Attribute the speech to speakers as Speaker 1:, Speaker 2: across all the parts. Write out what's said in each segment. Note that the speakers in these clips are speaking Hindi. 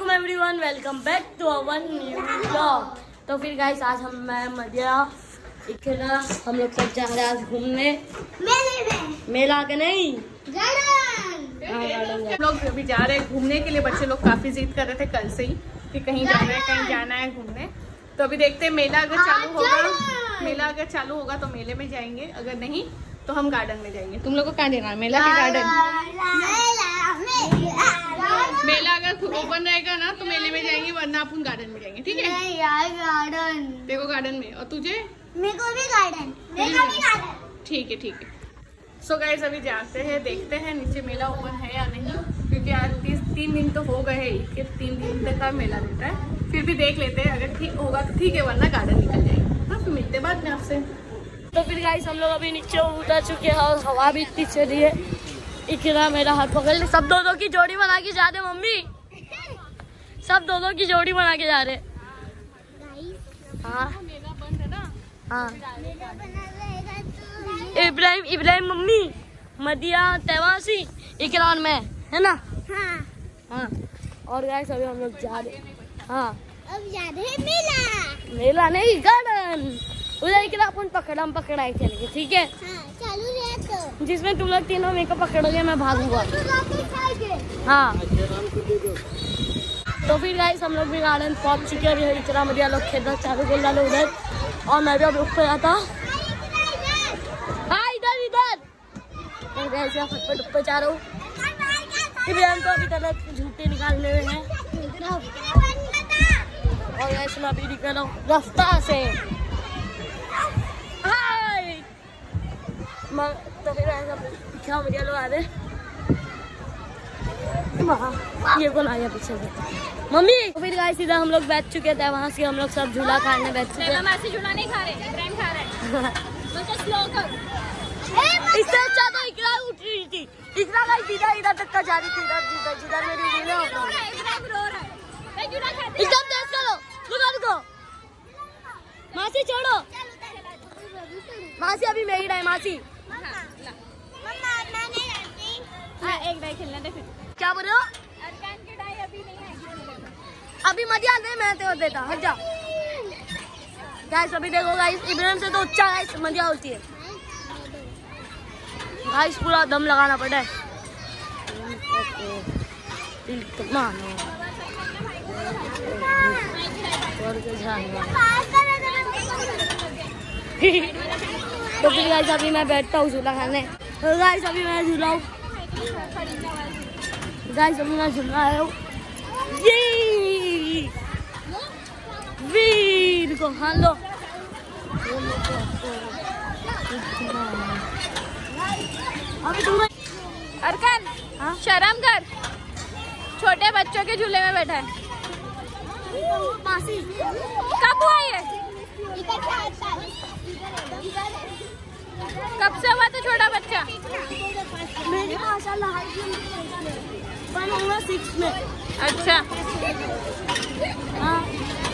Speaker 1: Welcome everyone, welcome back to our new vlog. तो फिर गाइस आज मैं मदिया इकला हम लोग सब जा रहे हैं आज घूमने मेला के नहीं
Speaker 2: हम लोग अभी जा रहे हैं घूमने के लिए। बच्चे लोग काफी जिद कर रहे थे कल से ही कि कहीं जाना है घूमने। तो अभी देखते हैं मेला अगर चालू होगा तो मेले में जाएंगे, अगर नहीं तो हम गार्डन में जाएंगे। तुम लोग को कहाँ जाना है, मेला के गार्डन? मेला अगर ओपन रहेगा ना तो मेले में जाएंगे, वरना अपन गार्डन में जाएंगे। ठीक है
Speaker 3: गार्डन
Speaker 2: देखो गार्डन में, और तुझे?
Speaker 3: मेरे को भी गार्डन।
Speaker 2: ठीक है सो गाइस अभी जाते हैं, देखते हैं नीचे मेला ओपन है या नहीं, क्योंकि आज 3 दिन तो हो गए हैं, 3 दिन तक का मेला रहता है। फिर भी देख लेते हैं, अगर ठीक होगा तो ठीक है, वरना गार्डन निकल जाएंगे। हाँ फिर मिलते बाद में आपसे।
Speaker 1: तो फिर गाइस हम लोग अभी नीचे उतर चुके हैं और हवा भी इतनी चली है। इकरा मेरा हाथ पकड़ ले, सब दोनों की जोड़ी बना के जा रहे मम्मी, सब दोनों की जोड़ी बना के जा रहे। हाँ हाँ इब्राहिम मम्मी, मदिया तैवासी, इकरान में है ना। हाँ और गाइस अभी हम लोग जा रहे। हाँ
Speaker 3: अब जा रहे हैं
Speaker 1: मेला नहीं गार्डन। उधर इकरा अपन पकड़ाई चलेंगे, ठीक है?
Speaker 3: चालू तो
Speaker 1: जिसमें तुम लोग तीनों मेरे को पकड़ोगे, मैं भागूंगा। हाँ तो फिर गाइस हम लोग भी गार्डन पहुंच चुके हैं। इकरा मदिया लोग खेलना चालू कर डाले उधर, और मैं भी अब रुक पर आता। हाँ इधर फटफट ऊपर जा रहा हूँ। इब्राहिम तो अभी तक झूठे निकालने में है, और ऐसे मैं अभी निकल रहा हूँ रास्ता से। तो फिर ऐसा बढ़िया लोग आ रहे। ये कौन आया पीछे से? मम्मी। तो फिर गाइस इधर हम लोग बैठ चुके थे, वहाँ से हम लोग सब झूला खाने बैठ चुके हैं।
Speaker 2: झूला नहीं खा रहे, इब्राहिम खा रहे हैं।
Speaker 1: इससे अच्छा तो इकरा उठ रही थी। इकरा गाइस इधर तक का जा रही थी, जिधर मेरी उंगली है एकदम तेज करो। रुको मासी छोड़ो, मासी अभी मेरी है मासी।
Speaker 3: एक डाई खेलना दे।
Speaker 1: क्या बोल रहे हो?
Speaker 3: अरकान की डाई अभी नहीं आएगी,
Speaker 1: अभी मदिया दे, मैं तो देता हट जा। गाइस अभी देखो गाइस, इब्राहिम से तो अच्छा गाइस मदिया होती है। गाइस पूरा दम लगाना पड़ा है। तो फिर गाइस अभी मैं बैठता हूँ झूला खाने। तो गाइस अभी मैं झूलाऊँ, गाइस अभी मैं झूला आया हूँ। वीर को हाँ लो। अभी तुम
Speaker 2: अरकान
Speaker 1: हाँ?
Speaker 2: शर्म कर, छोटे बच्चों के झूले में बैठा है।
Speaker 1: मासी
Speaker 2: कब हुआ ये? कब से हुआ तो छोटा बच्चा?
Speaker 1: मेरी माशाल्लाह 6 में।
Speaker 2: अच्छा
Speaker 1: हाँ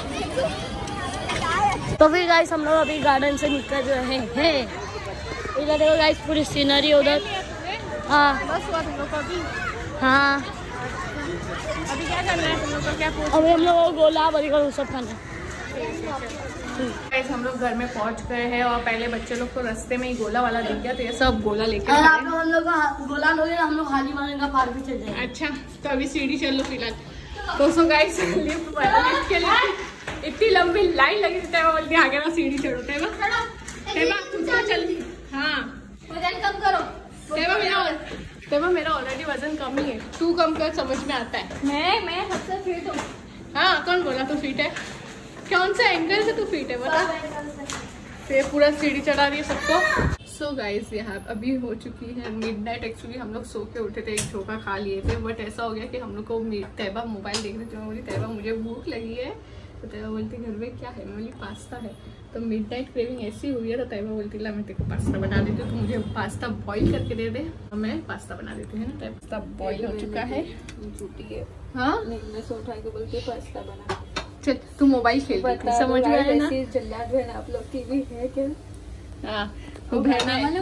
Speaker 1: तो फिर गाइस हम लोग अभी गार्डन से निकल रहे हैं। इधर देखो गाइस पूरी सीनरी उधर। हाँ
Speaker 2: बस हुआ तुम लोग को अभी?
Speaker 1: हाँ
Speaker 2: अभी क्या करना है तुम लोग को? क्या
Speaker 1: अभी हम लोग गोला बर्गर सब खाना।
Speaker 2: हम लोग घर में पहुंच गए हैं, और पहले बच्चे लोग को रास्ते में ही गोला वाला दिख गया, तो ये सब गोला लेके
Speaker 1: हम लोग गोला लोगे, हम लोग हाजी मारने का पार भी चल जाएंगे।
Speaker 2: अच्छा तो अभी सीढ़ी चल लो फिलहाल। तो सो गाइस लिफ्ट के लिए इतनी लंबी लाइन लगी थी, तैबा बोलती आगे ना सीढ़ी चढ़ो। तैबा चल। हाँ
Speaker 3: वजन कम करो।
Speaker 2: तैबा मेरा ऑलरेडी वजन कम ही है, तू कम कर, समझ में आता है।
Speaker 3: मैं सबसे फिट हूँ।
Speaker 2: हाँ कौन बोला तू फिट है? कौन सा एंगल से तू फिट है बता? फिर पूरा सीढ़ी चढ़ा रही है सबको। सो गाइस यहाँ अभी हो चुकी है मिडनाइट। एक्चुअली हम लोग सो के उठे थे, एक झोंका खा लिए थे, बट ऐसा हो गया कि हम लोग को तैबा मोबाइल देख रहे थे। मैं बोली तैबा मुझे भूख लगी है, तो तैबा बोलती घर में क्या है? मैं बोली पास्ता है। तो मिडनाइट क्रेविंग ऐसी हुई है, तो तैबा बोलती ला मैं तेरे को पास्ता बना देती हूँ, तो मुझे पास्ता बॉईल करके दे दे, तो मैं पास्ता बना देती हूँ ना। पास्ता बॉईल हो चुका है। हाँ
Speaker 3: मैं सो उठा के बोलती पास्ता बना।
Speaker 2: चल तू मोबाइल खेल, समझ में आया ना?
Speaker 3: आप लोग की भी है क्या?
Speaker 2: हाँ वो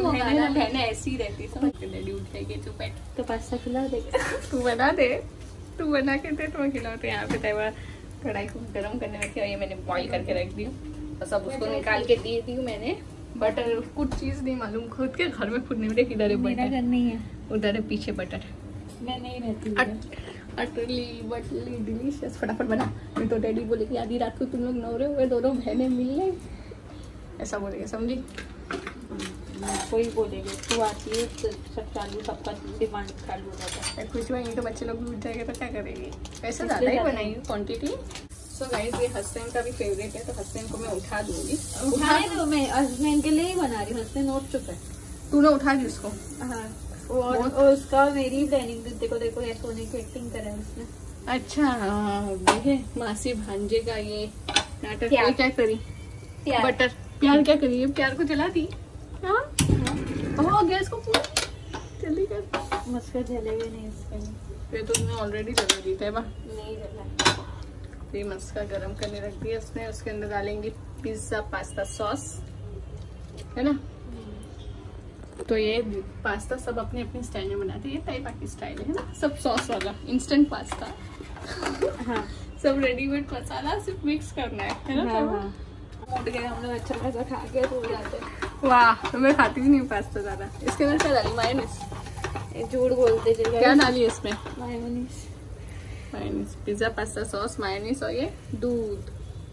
Speaker 2: बहने ऐसी रहती, समझ के डैडी उठ जाएगी। तो पास्ता खिला देगा। तू बना दे। तू बना के दे तो मैं खिलाऊँ। यहाँ पे तवा कढ़ाई को गर्म करने रखी और ये मैंने बॉईल करके रख दी और सब उसको निकाल के दे दी मैंने। बटर कुछ चीज़ नहीं मालूम, खुद के घर में खुद नहीं मिले। किधर है बटर?
Speaker 3: नहीं है,
Speaker 2: उधर है पीछे बटर।
Speaker 3: मैं नहीं रहती।
Speaker 2: Utterly butterly delicious. फटाफट बना, मैं तो डैडी बोले कि आधी रात को तुम लोग नौरे हुए दोनों बहनें मिलने, ऐसा बोलेंगे, समझी?
Speaker 3: कोई बोलेगा तू आती है तो सब चालू, सबका डिमांड चालू हो जाता है।
Speaker 2: कुछ नहीं तो बच्चे लोग भी उठ जाएंगे तो क्या करेंगे? वैसे ज़्यादा ही बनाएंगे क्वांटिटी। सो गाइस ये हस्बैंड का भी फेवरेट है तो हस्बैंड को मैं उठा दूंगी।
Speaker 3: उठाने दो, मैं हस्बैंड के लिए ही बना रही हूँ। हस्बैंड उठ चुका है।
Speaker 2: तूने उठा दी उसको?
Speaker 3: हाँ, और उसका मेरी प्लानिंग देखो देखो ये सोने की एक्टिंग करा है उसने।
Speaker 2: अच्छा देखे मासी भांजे का ये नाटक। क्या करी? बटर प्यार क्या करी? प्यार को जला दी। हाँ गैस को पूरा जल्दी कर।
Speaker 3: मस्का जलेगा नहीं इसके लिए।
Speaker 2: ये तो तुमने ऑलरेडी जला दी था।
Speaker 3: नहीं जला।
Speaker 2: ये मस्का गरम करने रख दिया उसने। उसके अंदर डालेंगे पिज्जा पास्ता सॉस, है ना? तो ये पास्ता सब अपने अपने स्टाइल में बनाते हैं। ये ताई पाकी स्टाइल है ना, सब सॉस वाला इंस्टेंट पास्ता।
Speaker 3: हाँ
Speaker 2: सब रेडीमेड मसाला सिर्फ मिक्स करना है ना?
Speaker 3: हाँ। उठ गए हम लोग, अच्छा खासा खा के सो जाते हैं।
Speaker 2: वाह, तो मैं खाती भी नहीं पास्ता ज्यादा। इसके अंदर क्या डाली? मायोनीज।
Speaker 3: झूठ बोलते चल।
Speaker 2: क्या डाली इसमें?
Speaker 3: Mayonnaise.
Speaker 2: Mayonnaise, pizza pasta sauce, mayonnaise और ये दूध।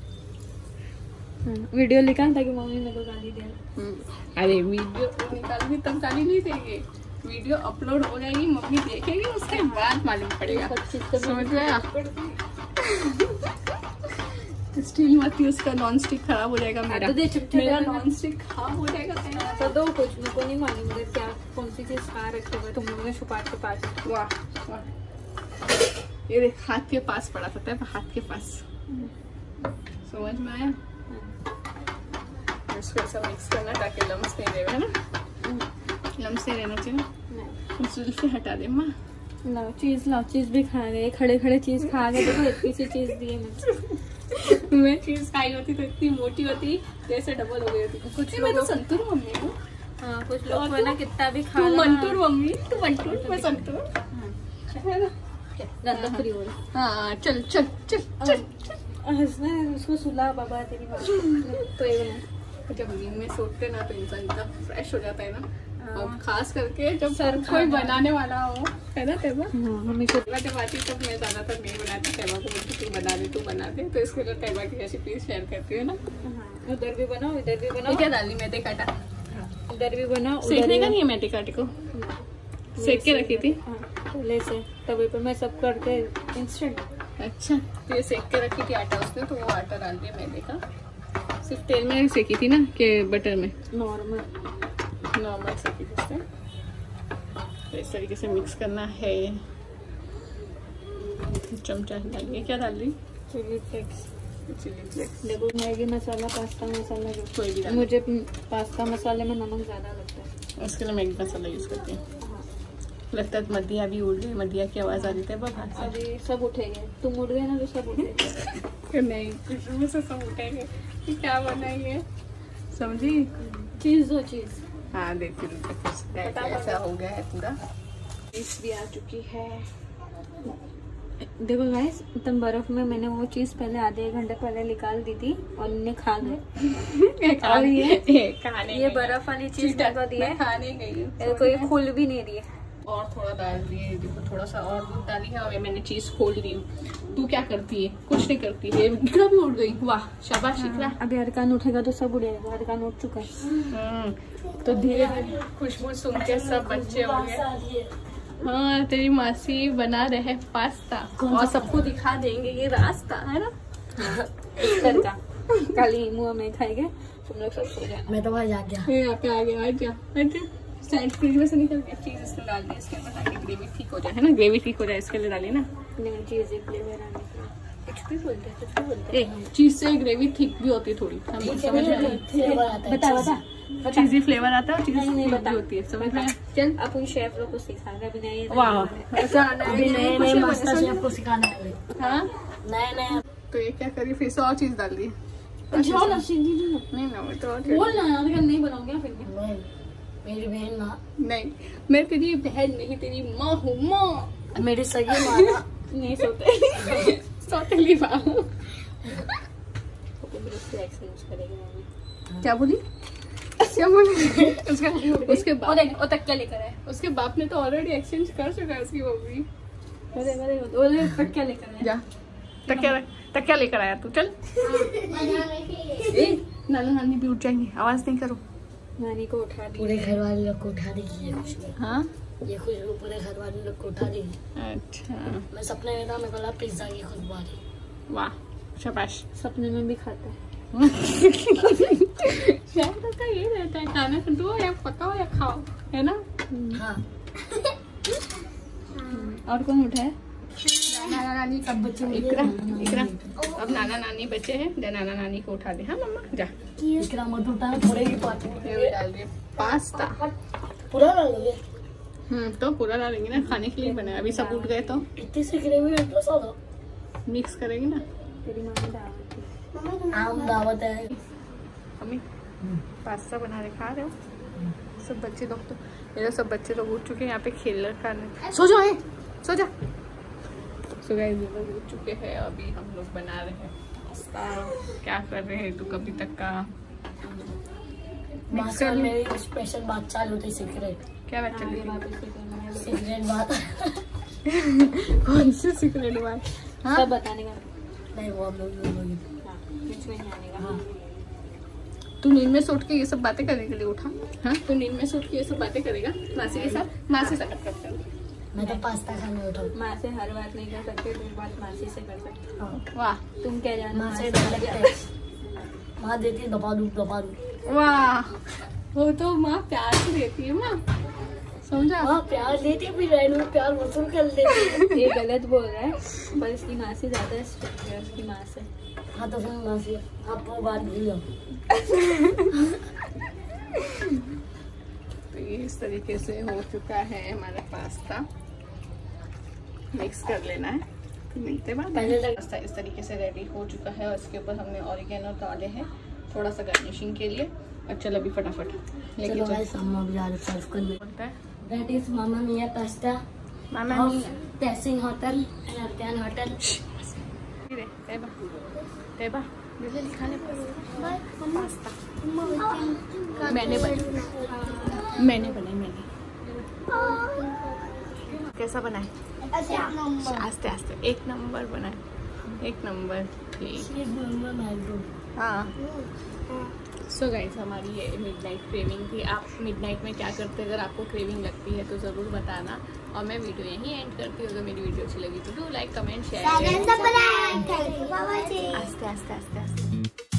Speaker 3: वीडियो निकाल ताकि मम्मी मेरे को गाली दे।
Speaker 2: अरे वीडियो निकालूंगी तब गाली नहीं देंगे। वीडियो अपलोड हो जाएगी, मम्मी देखेगी, उसके बाद मालूम पड़ेगा। समझ गया? स्टील मत यूज कर, नॉन स्टिक खराब हो जाएगा मेरा।
Speaker 3: तो दे चुप
Speaker 2: मेरा नॉन स्टिक खराब हो जाएगा।
Speaker 3: तो दो कुछ मेरे को नहीं मालूम मुझे क्या कौन सी चीज खा रखे हुए तुम लोगों ने छुपा के पास।
Speaker 2: वाह वाह, ये देख हाथ के पास पड़ा था, हाथ के पास। समझ में आया? इसको ऐसा मिक्स करना ताकि लम्स नहीं रहे, है ना? लम्स नहीं रहना चाहिए। जुल्फे हटा दे माँ।
Speaker 3: लाओ चीज भी खा गए, खड़े खड़े चीज खा गए। देखो इतनी सी चीज दी है
Speaker 2: मैं चीज खाई होती तो इतनी मोटी होती, जैसे डबल हो गई होती। कुछ मैं तो संतूर मम्मी हूँ।
Speaker 3: हाँ कुछ लोग ना कितना भी खा।
Speaker 2: तू मंटूर मम्मी, तू मंटूर, मैं संतूर, है ना?
Speaker 3: ज्यादा फ्री हो रही।
Speaker 2: हाँ चल चल चल चल।
Speaker 3: हंसना उसको सुला बाबा तेरी बात। तो ये बना।
Speaker 2: जब नींद में सोते ना तो इंसान इतना फ्रेश हो जाता है ना, और खास करके जब कोई बनाने वाला हो, है ना? तेबा
Speaker 3: हमेशा
Speaker 2: जब आती तब मैं ज्यादातर नहीं बनाती। तेबा को बोलती तू बना दे, तो इसके लिए तेबा की रेसिपी शेयर करती है ना।
Speaker 3: उधर भी बनाओ, इधर भी बनाओ।
Speaker 2: क्या डाली? मैदे काटा।
Speaker 3: इधर भी बनाओ।
Speaker 2: सेकने का नहीं है मैदे काटे को, सेक के रखी थी
Speaker 3: पहले से तवे पे मैं सब करके इंस्टेंट।
Speaker 2: अच्छा, तो ये सेक के रखी थी आटा उसने, तो वो आटा डाल दिया मैदे का। सिर्फ तेल में सेकी थी ना कि बटर में? नॉर्मल सेकी थी उसने। तो इस तरीके से मिक्स करना है। चमचा डालिए। क्या डाल रही?
Speaker 3: Chilli flakes.
Speaker 2: Chilli flakes.
Speaker 3: देखो मैगी मसाला, पास्ता मसाला, जो
Speaker 2: कोई भी।
Speaker 3: मुझे पास्ता मसाले में नमक ज्यादा लगता है,
Speaker 2: उसके लिए मैगी मसाला यूज करती हूँ। लगता है मदिया भी उड़ गई। मदिया की आवाज आ रही थी बाहर से।
Speaker 3: अभी सब उठेंगे। तुम उठ गए ना तो सब उठेंगे।
Speaker 2: नहीं, खुशबू से सब उठेंगे कि क्या बनाएंगे, समझी?
Speaker 3: चीज दो चीज।
Speaker 2: हाँ देती हूँ। ऐसा हो गया है पूरा। चीज भी आ चुकी है।
Speaker 3: देखो गाइस, तुम बर्फ में मैंने वो चीज पहले आधे एक घंटे पहले निकाल दी थी और इन्हें खा गए। और ये बर्फ वाली चीज मेरे को दी है,
Speaker 2: खाने गई।
Speaker 3: कोई खुल भी नहीं रही है।
Speaker 2: और थोड़ा डाल दिए, देखो थोड़ा सा और दूध डाली है और मैंने चीज खोल दी। तू क्या करती है? कुछ नहीं करती है। इकरा भी उड़ गई। वाह शाबाश इकरा।
Speaker 3: अभी अरकान उठेगा तो सब उड़ेगा। अरकान उठ चुका है।
Speaker 2: तो धीरे धीरे खुशबू सुन के सब बच्चे उड़ गए। हाँ तेरी मासी बना रहे पास्ता और सबको दिखा देंगे ये रास्ता, है ना?
Speaker 3: इधर का काली मुँह में खाएंगे तुम लोग सब सो जाना।
Speaker 1: मैं तो वहाँ जा गया।
Speaker 2: यहाँ पे आ गया। आजा साइड फ्रिज में से निकल के चीज इसमें डाल दी इसके अंदर ताकि ग्रेवी ठीक हो जाए, है ना? ग्रेवी ठीक हो जाए इसके लिए डाली ना।
Speaker 3: नहीं चीज फ्लेवर आने का कुछ भी बोलते हैं।
Speaker 2: चीज से ग्रेवी ठीक भी होती है थोड़ी। हम समझ में
Speaker 3: बता
Speaker 2: चीजी फ्लेवर आता है और चीज
Speaker 3: नहीं
Speaker 2: ठीक
Speaker 3: बता
Speaker 2: भी होती है। समझ में?
Speaker 3: चल अपन शेफ लोग को सिखा रहे। अभी नए
Speaker 2: वाह ऐसा
Speaker 1: नए मास्टर शेफ को सिखाने वाले।
Speaker 2: हाँ
Speaker 1: नए।
Speaker 2: तो ये क्या करी? फिर से और चीज डाल दी।
Speaker 3: जाओ ना सीधी
Speaker 2: नहीं ना मैं तो
Speaker 3: बोल ना यार, अगर नहीं बनाऊंगी ना फिर
Speaker 1: मेरी बहन ना।
Speaker 2: नहीं, मैं तेरी बहन नहीं, तेरी माँ हूँ। माँ
Speaker 1: मेरी सगी माँ ना।
Speaker 3: नहीं सोते।
Speaker 2: सौतेली बाबू।
Speaker 3: एक्सचेंज करेंगे।
Speaker 2: क्या बोली? क्या बोली? उसके बाप
Speaker 3: वो तकिया लेकर आए।
Speaker 2: उसके बाप ने तो ऑलरेडी एक्सचेंज कर चुका है उसकी मम्मी।
Speaker 3: तकिया लेकर आए।
Speaker 2: जा तकिया लेकर आया तू, चल। नाना नानी भी उठ जाएंगे, आवाज नहीं करो।
Speaker 3: नानी को उठा दी।
Speaker 1: पूरे घर वाले लोग को उठा देगी ये खुशबू।
Speaker 2: हाँ
Speaker 1: ये खुशबू पूरे घर वाले लोग को उठा देगी।
Speaker 2: अच्छा,
Speaker 1: मैं सपने में था, मेरे को लगा पिज्जा की खुशबू आ रही।
Speaker 2: वाह शाबाश।
Speaker 3: सपने में भी खाता है।
Speaker 2: शायद तो ये रहता है, खाना दो या पकाओ या खाओ, है ना?
Speaker 1: हाँ।
Speaker 3: और कौन उठा है?
Speaker 2: नाना नानी
Speaker 1: सब बच्चे
Speaker 2: इकरा इकरा अब नाना नानी बचे हैं, जा नाना नानी को उठा दे। हाँ मम्मा जा।
Speaker 1: इकरा मत उठा, पूरे ही पाते
Speaker 2: ये भी डाल दिए पास्ता।
Speaker 1: पूरा डाल दोगे?
Speaker 2: तो पूरा डालेंगे ना, खाने के लिए बनाया। अभी सब उठ गए तो
Speaker 1: इतनी सी ग्रेवी में तो सादा
Speaker 2: मिक्स करेंगे ना।
Speaker 3: तेरी मम्मी दावत।
Speaker 1: आम दावत है।
Speaker 2: मम्मी पास्ता बना रहे, खा रहे हो? सब बच्चे लोग तो, मेरे सब बच्चे लोग उठ चुके हैं यहाँ पे खेल रहे। सो जाओ, सो जा। सो गाइस ये लोग उठ चुके हैं, अभी हम लोग बना रहे हैं पास्ता। क्या कर रहे हैं तू कभी तक का?
Speaker 1: मास्टर मेरी स्पेशल बात चालू थी, सीक्रेट।
Speaker 2: क्या बात चल रही है?
Speaker 1: सीक्रेट बात।
Speaker 2: कौन सी सीक्रेट बात? हाँ
Speaker 3: सब बताने का
Speaker 1: नहीं, वो हम लोग
Speaker 3: कुछ नहीं आने का।
Speaker 1: हाँ।
Speaker 2: तू नींद में सोच के ये सब बातें करने के लिए उठा? हाँ तू नींद में सोच के ये सब बातें करेगा मासी के साथ? मासी से कर।
Speaker 1: मैं तो पास्ता खाने उठा।
Speaker 3: माँ से हर बात नहीं कर सकते, कोई बात मासी से कर सकते।
Speaker 1: हाँ।
Speaker 2: वाह
Speaker 3: तुम क्या जानो?
Speaker 1: माँ से डर लगता है। माँ देती है दबा दूँ।
Speaker 2: वाह, वो तो माँ प्यार से देती है माँ, समझा?
Speaker 1: माँ प्यार देती है, फिर रहने में प्यार वसूल कर लेती है।
Speaker 3: ये गलत बोल रहा है, पर इसकी माँ से ज्यादा स्ट्रिक्ट है उसकी माँ से।
Speaker 1: हाँ तो सुन माँ से, आप वो बात भूल जाओ।
Speaker 2: तो ये इस तरीके से हो चुका है हमारा पास्ता। मिक्स कर लेना है, मिलते बाद।
Speaker 1: पहले
Speaker 2: पास्ता इस तरीके से रेडी हो चुका है और इसके ऊपर हमने ऑरिगेनो डाले हैं थोड़ा सा गार्निशिंग के लिए। और चल अभी फटाफट लेके
Speaker 1: चलो
Speaker 2: चल।
Speaker 1: गाइस, हम अब जा रहे हैं सर्व करने।
Speaker 2: बोलता है
Speaker 1: That is Mamma Mia pasta
Speaker 2: mama
Speaker 1: of
Speaker 2: नहीं
Speaker 1: Tessin Hotel and Arkan Hotel.
Speaker 2: है। तेबा तेबा जल्दी खाने पास्ता मैंने बनाई। कैसा बनाए? आस्ते आस्ते, एक नंबर बनाए, एक नंबर। हाँ सो गाइस, हमारी ये मिडनाइट क्रेविंग थी। आप मिडनाइट में क्या करते हैं? अगर आपको क्रेविंग लगती है तो ज़रूर बताना। और मैं वीडियो यहीं एंड करती हूँ। अगर मेरी वीडियो अच्छी लगी तो डू लाइक, कमेंट, शेयर। आस्ते आस्ते आस्ते आस्ते।